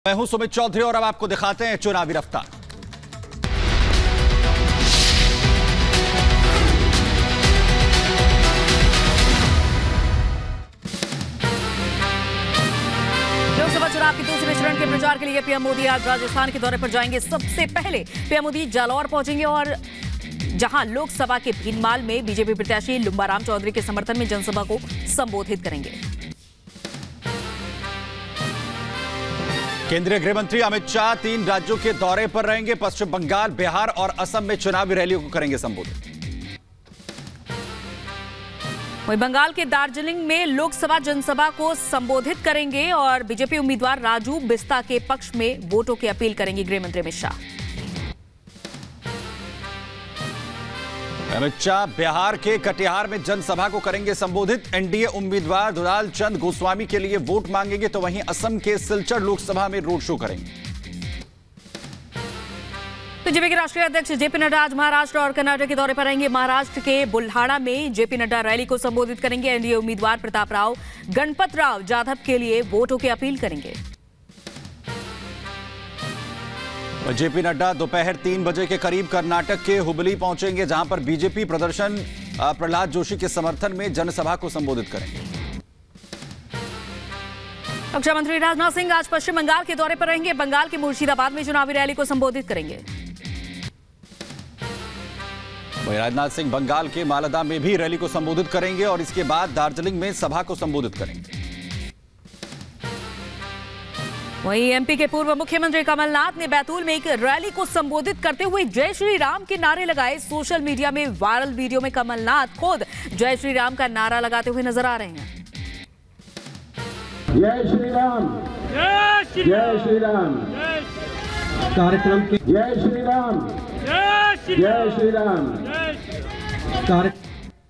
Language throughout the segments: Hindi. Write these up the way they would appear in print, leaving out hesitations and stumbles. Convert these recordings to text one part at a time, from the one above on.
मैं हूं सुमित चौधरी और अब आपको दिखाते हैं चुनावी रफ्तार। लोकसभा चुनाव के दूसरे चरण के प्रचार के लिए पीएम मोदी आज राजस्थान के दौरे पर जाएंगे। सबसे पहले पीएम मोदी जालौर पहुंचेंगे और जहां लोकसभा के भीनमाल में बीजेपी प्रत्याशी लुम्बाराम चौधरी के समर्थन में जनसभा को संबोधित करेंगे। केंद्रीय गृह मंत्री अमित शाह 3 राज्यों के दौरे पर रहेंगे। पश्चिम बंगाल, बिहार और असम में चुनावी रैलियों को करेंगे संबोधित। वहीं बंगाल के दार्जिलिंग में लोकसभा जनसभा को संबोधित करेंगे और बीजेपी उम्मीदवार राजू बिस्ता के पक्ष में वोटों की अपील करेंगे गृह मंत्री अमित शाह। अमित शाह बिहार के कटिहार में जनसभा को करेंगे संबोधित। एनडीए उम्मीदवार दुलाल चंद गोस्वामी के लिए वोट मांगेंगे तो वहीं असम के सिलचर लोकसभा में रोड शो करेंगे। बीजेपी के राष्ट्रीय अध्यक्ष जेपी नड्डा आज महाराष्ट्र और कर्नाटक के दौरे पर रहेंगे। महाराष्ट्र के बुल्हाड़ा में जेपी नड्डा रैली को संबोधित करेंगे। एनडीए उम्मीदवार प्रताप राव गणपत राव जाधव के लिए वोटों की अपील करेंगे। जेपी नड्डा दोपहर 3 बजे के करीब कर्नाटक के हुबली पहुंचेंगे, जहां पर बीजेपी प्रदर्शन प्रहलाद जोशी के समर्थन में जनसभा को संबोधित करेंगे। रक्षा मंत्री राजनाथ सिंह आज पश्चिम बंगाल के दौरे पर रहेंगे। बंगाल के मुर्शिदाबाद में चुनावी रैली को संबोधित करेंगे। वहीं राजनाथ सिंह बंगाल के मालदा में भी रैली को संबोधित करेंगे और इसके बाद दार्जिलिंग में सभा को संबोधित करेंगे। वहीं एमपी के पूर्व मुख्यमंत्री कमलनाथ ने बैतूल में एक रैली को संबोधित करते हुए जय श्री राम के नारे लगाए। सोशल मीडिया में वायरल वीडियो में कमलनाथ खुद जय श्री राम का नारा लगाते हुए नजर आ रहे हैं। जय श्री राम, जय श्री राम कार्यक्रम के जय श्री राम, जय श्री राम कार्यक्रम।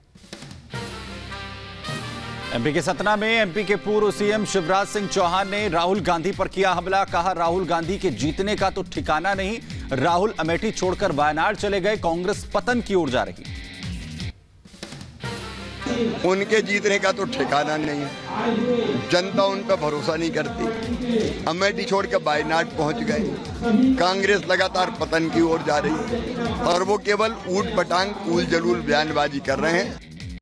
एमपी के सतना में एमपी के पूर्व सीएम शिवराज सिंह चौहान ने राहुल गांधी पर किया हमला। कहा, राहुल गांधी के जीतने का तो ठिकाना नहीं। राहुल अमेठी छोड़कर वायनाड चले गए। कांग्रेस पतन की ओर जा रही। उनके जीतने का तो ठिकाना नहीं है। जनता उन पर भरोसा नहीं करती। अमेठी छोड़कर वायनाड पहुंच गए। कांग्रेस लगातार पतन की ओर जा रही है और वो केवल ऊट पटांग उल जलूल बयानबाजी कर रहे हैं।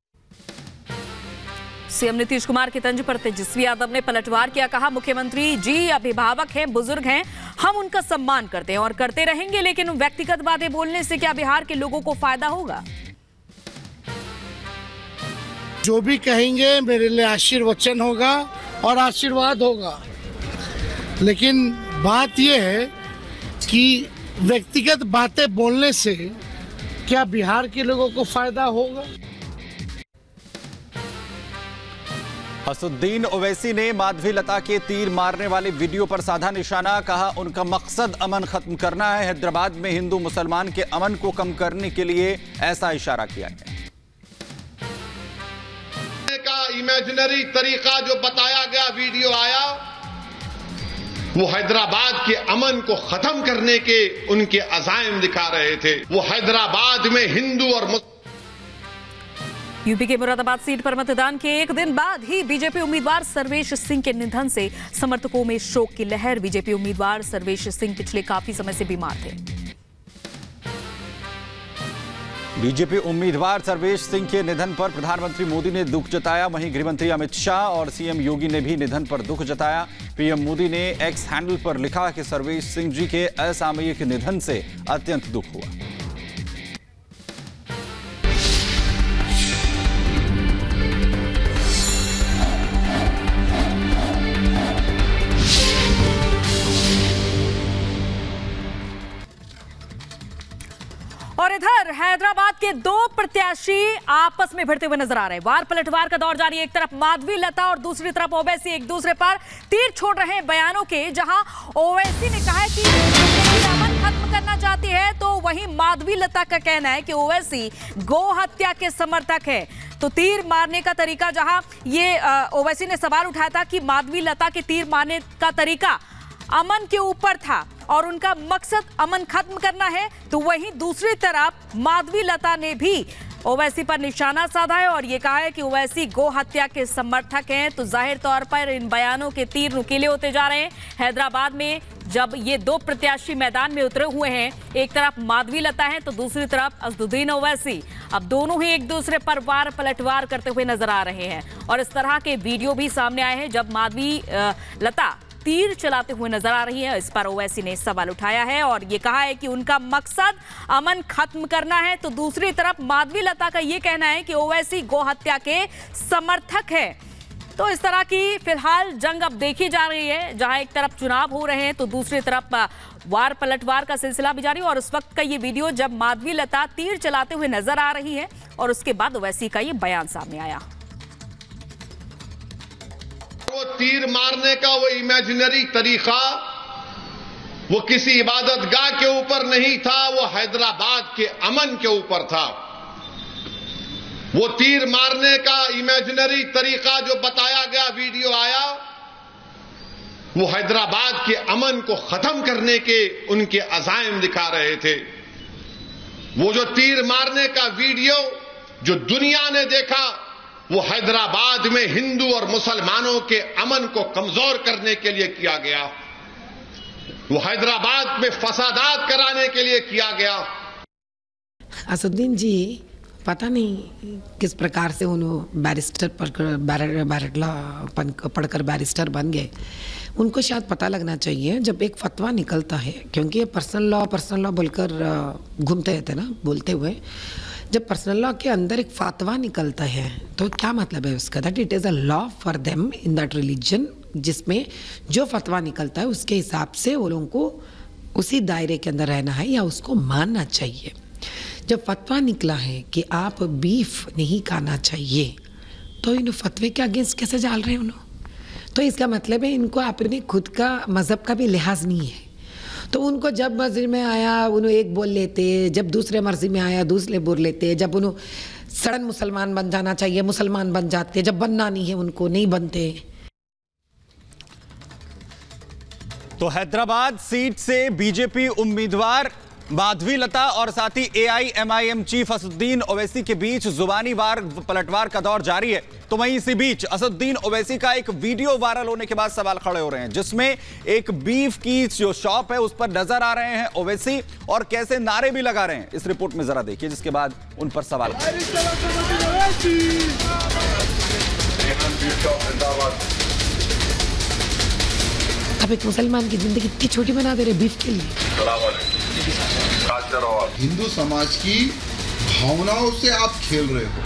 सीएम नीतीश कुमार के तंज पर तेजस्वी यादव ने पलटवार किया। कहा, मुख्यमंत्री जी अभिभावक हैं, बुजुर्ग हैं, हम उनका सम्मान करते हैं और करते रहेंगे, लेकिन व्यक्तिगत बातें बोलने से क्या बिहार के लोगों को फायदा होगा? जो भी कहेंगे मेरे लिए आशीर्वचन होगा और आशीर्वाद होगा, लेकिन बात यह है कि व्यक्तिगत बातें बोलने से क्या बिहार के लोगों को फायदा होगा? असुद्दीन ओवैसी ने माधवी लता के तीर मारने वाले वीडियो पर साधा निशाना। कहा, उनका मकसद अमन खत्म करना है। हैदराबाद में हिंदू मुसलमान के अमन को कम करने के लिए ऐसा इशारा किया है। का इमेजिनरी तरीका जो बताया गया, वीडियो आया, वो हैदराबाद के अमन को खत्म करने के उनके अज़ाइम दिखा रहे थे। वो हैदराबाद में हिंदू और यूपी के मुरादाबाद सीट पर मतदान के एक दिन बाद ही बीजेपी उम्मीदवार सर्वेश सिंह के निधन से समर्थकों में शोक की लहर। बीजेपी उम्मीदवार सर्वेश सिंह पिछले काफी समय से बीमार थे। बीजेपी उम्मीदवार सर्वेश सिंह के निधन पर प्रधानमंत्री मोदी ने दुख जताया। वहीं गृहमंत्री अमित शाह और सीएम योगी ने भी निधन पर दुख जताया। पीएम मोदी ने एक्स हैंडल पर लिखा कि सर्वेश सिंह जी के असामयिक निधन से अत्यंत दुख हुआ। और इधर हैदराबाद के 2 प्रत्याशी आपस में भिड़ते हुए नजर आ रहे हैं। वार पलटवार का दौर जारी है। एक तरफ माधवी लता और दूसरी तरफ ओवैसी एक दूसरे पर तीर छोड़ रहे हैं बयानों के। जहां ओवैसी ने कहा है कि अमन खत्म करना चाहती है, तो वहीं माधवी लता का कहना है कि ओवैसी गौ हत्या के समर्थक है। तो तीर मारने का तरीका, जहां ये ओवैसी ने सवाल उठाया था कि माधवी लता के तीर मारने का तरीका अमन के ऊपर था और उनका मकसद अमन खत्म करना है, तो वहीं दूसरी तरफ माधवी लता ने भी ओवैसी पर निशाना साधा है और ये कहा है कि ओवैसी गो हत्या के समर्थक हैं। तो जाहिर तौर पर इन बयानों के तीर नुकीले होते जा रहे हैं। हैदराबाद में जब ये दो प्रत्याशी मैदान में उतरे हुए हैं, एक तरफ माधवी लता है तो दूसरी तरफ असदुद्दीन ओवैसी, अब दोनों ही एक दूसरे पर वार पलटवार करते हुए नजर आ रहे हैं। और इस तरह के वीडियो भी सामने आए हैं जब माधवी लता तीर चलाते हुए नजर आ रही है। इस पर ओवैसी ने सवाल उठाया है और ये कहा है कि उनका मकसद अमन खत्म करना है। तो दूसरी तरफ माधवी लता का ये कहना है कि ओवैसी गो हत्या के समर्थक है। तो इस तरह की फिलहाल जंग अब देखी जा रही है, जहां एक तरफ चुनाव हो रहे हैं तो दूसरी तरफ वार पलटवार का सिलसिला भी जारी है। और उस वक्त का ये वीडियो जब माधवी लता तीर चलाते हुए नजर आ रही है और उसके बाद ओवैसी का ये बयान सामने आया। वो तीर मारने का वो इमेजिनरी तरीका वो किसी इबादतगाह के ऊपर नहीं था, वो हैदराबाद के अमन के ऊपर था। वो तीर मारने का इमेजिनरी तरीका जो बताया गया, वीडियो आया, वो हैदराबाद के अमन को खत्म करने के उनके अज़ाइम दिखा रहे थे। वो जो तीर मारने का वीडियो जो दुनिया ने देखा, वो हैदराबाद में हिंदू और मुसलमानों के अमन को कमजोर करने के लिए किया गया। वो हैदराबाद में फसादात कराने के लिए किया गया। असदुद्दीन जी पता नहीं किस प्रकार से उन्होंने बैरिस्टर पढ़कर बैरिस्टर बन गए। उनको शायद पता लगना चाहिए जब एक फतवा निकलता है, क्योंकि ये पर्सनल लॉ बोलकर घूमते रहते ना बोलते हुए। जब पर्सनल लॉ के अंदर एक फतवा निकलता है तो क्या मतलब है उसका? That it is a law for them in that religion, जिसमें जो फतवा निकलता है उसके हिसाब से वो लोगों को उसी दायरे के अंदर रहना है या उसको मानना चाहिए। जब फतवा निकला है कि आप बीफ नहीं खाना चाहिए, तो इन फतवे के अगेंस्ट कैसे जाल रहे हैं उन्होंने? तो इसका मतलब है इनको अपने खुद का मज़हब का भी लिहाज नहीं है। तो उनको जब मर्जी में आया उन्होंने एक बोल लेते, जब दूसरे मर्जी में आया दूसरे बोल लेते। जब उन्होंने सडन मुसलमान बन जाना चाहिए मुसलमान बन जाते, जब बनना नहीं है उनको नहीं बनते। तो हैदराबाद सीट से बीजेपी उम्मीदवार माधवी लता और साथ ही एआईएमआईएम चीफ असदुद्दीन ओवैसी के बीच जुबानी वार पलटवार का दौर जारी है। तो वहीं इसी बीच असदुद्दीन ओवैसी का एक वीडियो वायरल होने के बाद सवाल खड़े हो रहे हैं, जिसमें एक बीफ की जो शॉप है उस पर नजर आ रहे हैं ओवैसी और कैसे नारे भी लगा रहे हैं। इस रिपोर्ट में जरा देखिए, जिसके बाद उन पर सवाल। अब एक मुसलमान की जिंदगी इतनी छोटी बना दे रहे बीफ के लिए। हिंदू समाज की भावनाओं से आप खेल रहे हो।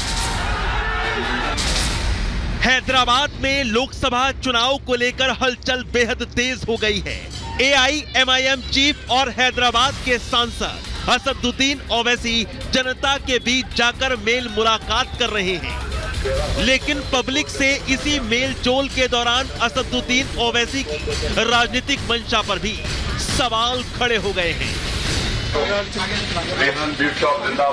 हैदराबाद में लोकसभा चुनाव को लेकर हलचल बेहद तेज हो गई है। एआईएमआईएम चीफ और हैदराबाद के सांसद असदुद्दीन ओवैसी जनता के बीच जाकर मेल मुलाकात कर रहे हैं, लेकिन पब्लिक से इसी मेल जोल के दौरान असदुद्दीन ओवैसी की राजनीतिक मंशा पर भी सवाल खड़े हो गए हैं।